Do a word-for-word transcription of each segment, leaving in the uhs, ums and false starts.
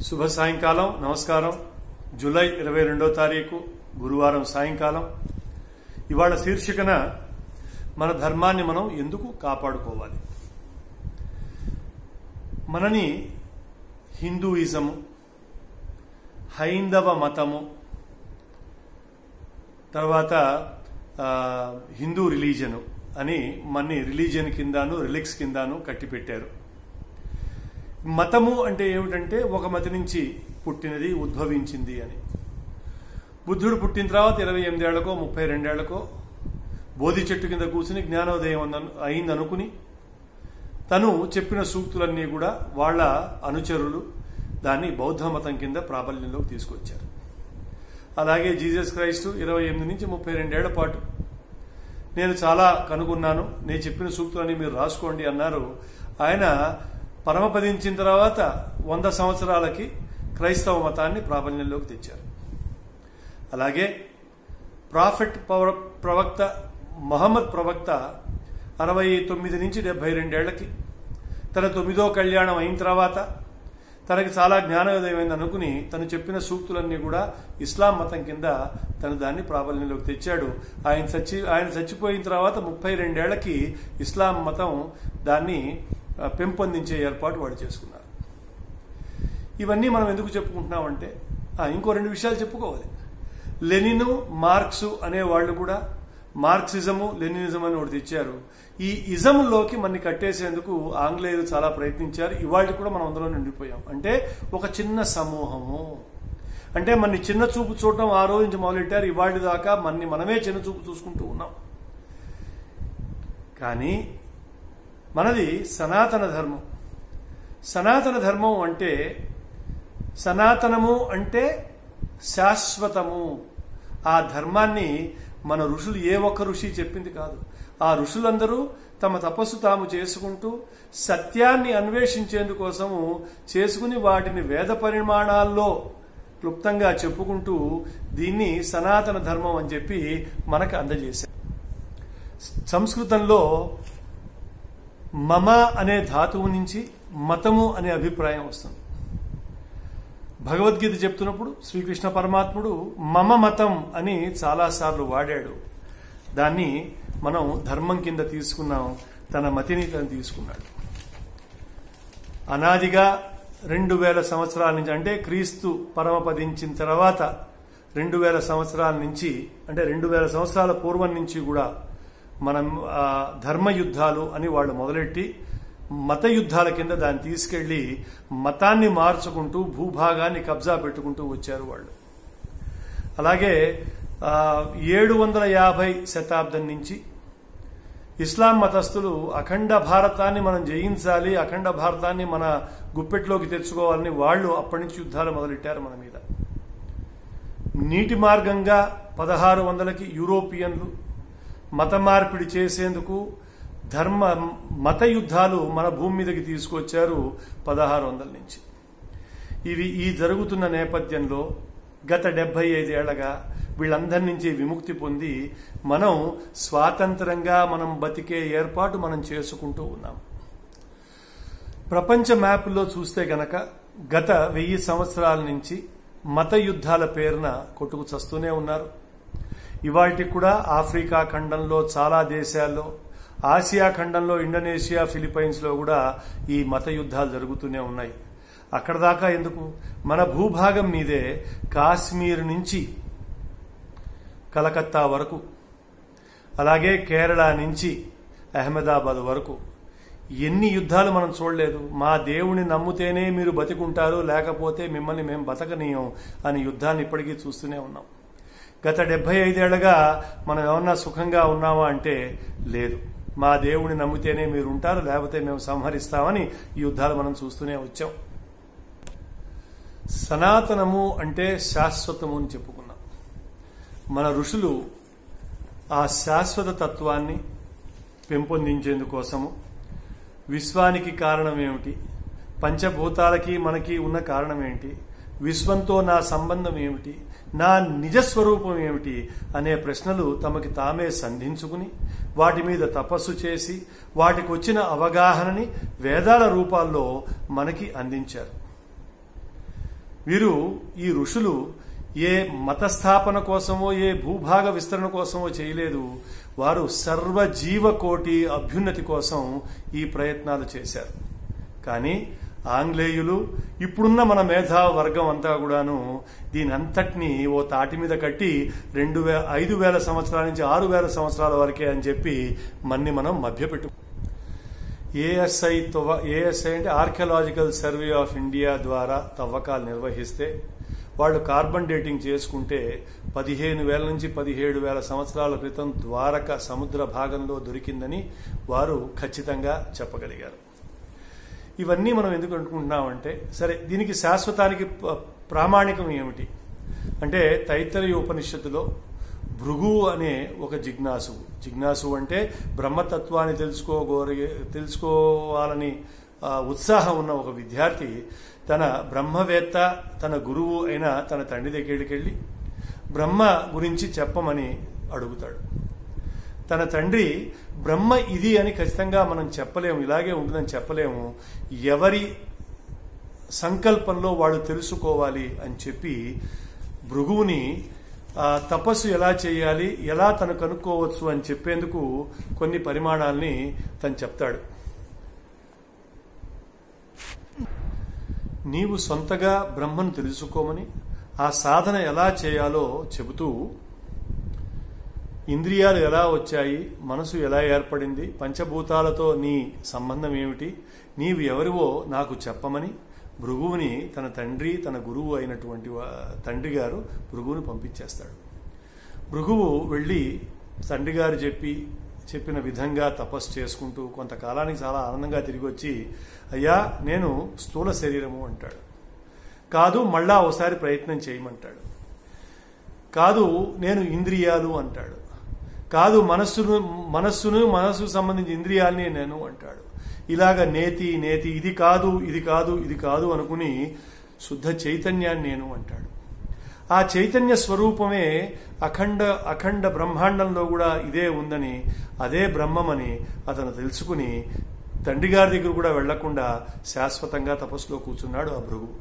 శుభ సాయంకాలం. నమస్కారం. జూలై ఇరవై రెండో తారీఖు గురువారం సాయంకాలం. ఇవాళ శీర్షికన మన ధర్మాన్ని మనం ఎందుకు కాపాడుకోవాలి. మనని హిందూయిజము, హైందవ మతము, తర్వాత హిందూ రిలీజను అని మన్ని రిలీజియన్ కిందాను రిలిక్స్ కిందాను కట్టిపెట్టారు. మతము అంటే ఏమిటంటే ఒక మతి నుంచి పుట్టినది, ఉద్భవించింది అని. బుద్ధుడు పుట్టిన తర్వాత ఇరవై ఎనిమిదేళ్లకో ముప్పై రెండేళ్లకో బోధి చెట్టు కింద కూర్చుని జ్ఞానోదయం అయిందనుకుని తను చెప్పిన సూక్తులన్నీ కూడా వాళ్ళ అనుచరులు దాన్ని బౌద్ధ మతం కింద ప్రాబల్యంలోకి తీసుకొచ్చారు. అలాగే జీసస్ క్రైస్తు ఇరవై ఎనిమిది నుంచి ముప్పై రెండేళ్ల పాటు నేను చాలా కనుగొన్నాను, నేను చెప్పిన సూక్తులన్నీ మీరు రాసుకోండి అన్నారు. ఆయన పరమపదించిన తర్వాత వంద సంవత్సరాలకి క్రైస్తవ మతాన్ని ప్రాబల్యంలోకి తెచ్చారు. అలాగే ప్రాఫెట్ ప్రవక్త మహమ్మద్ ప్రవక్త అరవై తొమ్మిది నుంచి డెబ్బై రెండేళ్లకి తన తొమ్మిదో కళ్యాణం అయిన తర్వాత తనకి చాలా జ్ఞానోదయమైంది అనుకుని తను చెప్పిన సూక్తులన్నీ కూడా ఇస్లాం మతం కింద తను దాన్ని ప్రాబల్యంలోకి తెచ్చాడు. ఆయన చచ్చి ఆయన చచ్చిపోయిన తర్వాత ముప్పై రెండేళ్లకి ఇస్లాం మతం దాన్ని పెంపొందించే ఏర్పాటు వాడు చేసుకున్నారు. ఇవన్నీ మనం ఎందుకు చెప్పుకుంటున్నామంటే ఇంకో రెండు విషయాలు చెప్పుకోవాలి. లెనిను, మార్క్సు అనే వాళ్ళు కూడా మార్క్సిజము, లెనినిజం అని ఒకటి తెచ్చారు. ఈ ఇజంలోకి మనని కట్టేసేందుకు ఆంగ్లేయులు చాలా ప్రయత్నించారు. ఇవాళ కూడా మనం అందులో నిండిపోయాం. అంటే ఒక చిన్న సమూహము, అంటే మనని చిన్న చూపు చూడటం ఆ రోజు నుంచి మొదలెట్టారు. ఇవాళ దాకా మనని మనమే చిన్న చూపు చూసుకుంటూ ఉన్నాం. కానీ మనది సనాతన ధర్మం. సనాతన ధర్మం అంటే సనాతనము అంటే శాశ్వతము. ఆ ధర్మాన్ని మన ఋషులు ఏ ఒక్క ఋషి చెప్పింది కాదు. ఆ ఋషులందరూ తమ తపస్సు తాము చేసుకుంటూ సత్యాన్ని అన్వేషించేందుకోసము చేసుకుని వాటిని వేద పరిమాణాల్లో క్లుప్తంగా చెప్పుకుంటూ దీన్ని సనాతన ధర్మం అని చెప్పి మనకు అందజేశారు. సంస్కృతంలో మమ అనే ధాతువు నుంచి మతము అనే అభిప్రాయం వస్తుంది. భగవద్గీత చెప్తున్నప్పుడు శ్రీకృష్ణ పరమాత్ముడు మమ మతం అని చాలాసార్లు వాడాడు. దాన్ని మనం ధర్మం కింద తీసుకున్నాం. తన మతిని తను తీసుకున్నాడు. అనాదిగా రెండు వేల సంవత్సరాల నుంచి, అంటే క్రీస్తు పరమపదించిన తర్వాత రెండు వేల సంవత్సరాల నుంచి, అంటే రెండు వేల సంవత్సరాల పూర్వం నుంచి కూడా మనం ధర్మ యుద్ధాలు అని వాళ్ళు మొదలెట్టి మత యుద్ధాల కింద దాన్ని తీసుకెళ్లి మతాన్ని మార్చుకుంటూ భూభాగాన్ని కబ్జా పెట్టుకుంటూ వచ్చారు వాళ్ళు. అలాగే ఏడు వందల యాభై శతాబ్దం నుంచి ఇస్లాం మతస్థులు అఖండ భారతాన్ని మనం జయించాలి, అఖండ భారతాన్ని మన గుప్పెట్లోకి తెచ్చుకోవాలని వాళ్ళు అప్పటి నుంచి యుద్ధాలు మొదలెట్టారు మన మీద. నీటి మార్గంగా పదహారు వందలకి యూరోపియన్లు మత మార్పిడి చేసేందుకు ధర్మ మత యుద్ధాలు మన భూమి మీదకి తీసుకొచ్చారు పదహారు వందల నుంచి. ఇవి ఈ జరుగుతున్న నేపథ్యంలో గత డెబ్బై ఐదేళ్లగా వీళ్ళందరి నుంచి విముక్తి పొంది మనం స్వాతంత్రంగా మనం బతికే ఏర్పాటు మనం చేసుకుంటూ ఉన్నాం. ప్రపంచ మ్యాప్లో చూస్తే గనక గత వెయ్యి సంవత్సరాల నుంచి మత యుద్ధాల పేరున కొట్టుకు చస్తూనే ఉన్నారు. ఇవాళకి కూడా ఆఫ్రికా ఖండంలో చాలా దేశాల్లో, ఆసియా ఖండంలో ఇండోనేషియా, ఫిలిప్పైన్స్ లో కూడా ఈ మత యుద్ధాలు జరుగుతూనే ఉన్నాయి. అక్కడ దాకా ఎందుకు, మన భూభాగం మీదే కాశ్మీర్ నుంచి కలకత్తా వరకు, అలాగే కేరళ నుంచి అహ్మదాబాద్ వరకు ఎన్ని యుద్ధాలు మనం చూడలేదు. మా దేవుని నమ్ముతేనే మీరు బతికుంటారు, లేకపోతే మిమ్మల్ని మేము బతకనీయం అని యుద్ధాన్ని ఇప్పటికీ చూస్తూనే ఉన్నాం. గత డెబ్బై ఐదేళ్లుగా మనం ఏమన్నా సుఖంగా ఉన్నామా అంటే లేదు. మా దేవుని నమ్మితేనే మీరు ఉంటారు, లేకపోతే మేము సంహరిస్తామని ఈ యుద్ధాలు మనం చూస్తూనే వచ్చాం. సనాతనము అంటే శాశ్వతము అని చెప్పుకున్నాం. మన ఋషులు ఆ శాశ్వత తత్వాన్ని పెంపొందించేందుకోసము విశ్వానికి కారణం ఏమిటి, పంచభూతాలకి మనకి ఉన్న కారణం ఏంటి, విశ్వంతో నా సంబంధం ఏమిటి, నా నిజస్వరూపం ఏమిటి అనే ప్రశ్నలు తమకి తామే సంధించుకుని వాటి మీద తపస్సు చేసి వాటికి వచ్చిన అవగాహనని వేదాల రూపాల్లో మనకి అందించారు. వీరు ఈ ఋషులు ఏ మతస్థాపన కోసమో ఏ భూభాగ విస్తరణ కోసమో చేయలేదు. వారు సర్వజీవకోటి అభ్యున్నతి కోసం ఈ ప్రయత్నాలు చేశారు. కానీ ఆంగ్లేయులు, ఇప్పుడున్న మన మేధా వర్గం అంతా కూడాను దీని అంతటినీ ఓ తాటి మీద కట్టి రెండు వే ఐదు వేల సంవత్సరాల నుంచి ఆరు వేల సంవత్సరాల వరకే అని చెప్పి మన్ని మనం మభ్యపెట్టు. ఏఎస్ఐ తవ్వ ఏఎస్ఐ అంటే ఆర్కియలాజికల్ సర్వే ఆఫ్ ఇండియా ద్వారా తవ్వకాలు నిర్వహిస్తే వాళ్ళు కార్బన్ డేటింగ్ చేసుకుంటే పదిహేను వేల నుంచి పదిహేడు వేల సంవత్సరాల క్రితం ద్వారక సముద్ర భాగంలో దొరికిందని వారు ఖచ్చితంగా చెప్పగలిగారు. ఇవన్నీ మనం ఎందుకు అనుకుంటున్నామంటే, సరే దీనికి శాశ్వతానికి ప్రామాణికం ఏమిటి అంటే, తైత్తరీయ ఉపనిషత్తులో భృగు అనే ఒక జిజ్ఞాసువు, జిజ్ఞాసువు అంటే బ్రహ్మతత్వాన్ని తెలుసుకోగోరి తెలుసుకోవాలని ఉత్సాహం ఉన్న ఒక విద్యార్థి తన బ్రహ్మవేత్త తన గురువు అయిన తన తండ్రి దగ్గరికి వెళ్ళి బ్రహ్మ గురించి చెప్పమని అడుగుతాడు. తన తండ్రి బ్రహ్మ ఇది అని ఖచ్చితంగా మనం చెప్పలేము, ఇలాగే ఉంటుందని చెప్పలేము, ఎవరి సంకల్పంలో వాడు తెలుసుకోవాలి అని చెప్పి భృగువుని తపస్సు ఎలా చేయాలి, ఎలా తను కనుక్కోవచ్చు అని చెప్పేందుకు కొన్ని పరిమాణాలని తను చెప్తాడు. నీవు సొంతగా బ్రహ్మను తెలుసుకోమని, ఆ సాధన ఎలా చేయాలో చెబుతూ, ఇంద్రియాలు ఎలా వచ్చాయి, మనసు ఎలా ఏర్పడింది, పంచభూతాలతో నీ సంబంధం ఏమిటి, నీవు ఎవరివో నాకు చెప్పమని భృగువుని తన తండ్రి తన గురువు అయినటువంటి తండ్రి గారు భృగువుని పంపించేస్తాడు. భృగువు వెళ్ళి తండ్రి గారు చెప్పి చెప్పిన విధంగా తపస్సు చేసుకుంటూ కొంతకాలానికి చాలా ఆనందంగా తిరిగి వచ్చి, అయ్యా నేను స్థూల శరీరము అంటాడు. కాదు, మళ్ళా ఒకసారి ప్రయత్నం చేయమంటాడు. కాదు, నేను ఇంద్రియాలు అంటాడు. కాదు, మనస్సును మనస్సును మనస్సుకు సంబంధించిన ఇంద్రియాలని నేను అంటాడు. ఇలాగ నేతి నేతి ఇది కాదు ఇది కాదు ఇది కాదు అనుకుని శుద్ధ చైతన్యాన్ని నేను అంటాడు. ఆ చైతన్య స్వరూపమే అఖండ అఖండ బ్రహ్మాండంలో కూడా ఇదే ఉందని, అదే బ్రహ్మమని అతను తెలుసుకుని తండ్రి గారి దగ్గర కూడా వెళ్లకుండా శాశ్వతంగా తపస్సులో కూర్చున్నాడు ఆ భృగు.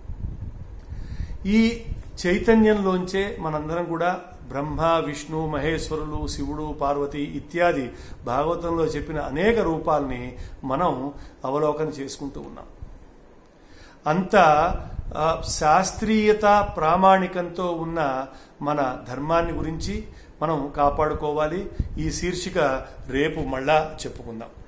ఈ చైతన్యంలోంచే మనందరం కూడా బ్రహ్మ, విష్ణు, మహేశ్వరులు, శివుడు, పార్వతి ఇత్యాది భాగవతంలో చెప్పిన అనేక రూపాల్ని మనం అవలోకన చేసుకుంటూ ఉన్నాం. అంత శాస్త్రీయత ప్రామాణికంతో ఉన్న మన ధర్మాన్ని గురించి మనం కాపాడుకోవాలి. ఈ శీర్షిక రేపు మళ్ళా చెప్పుకుందాం.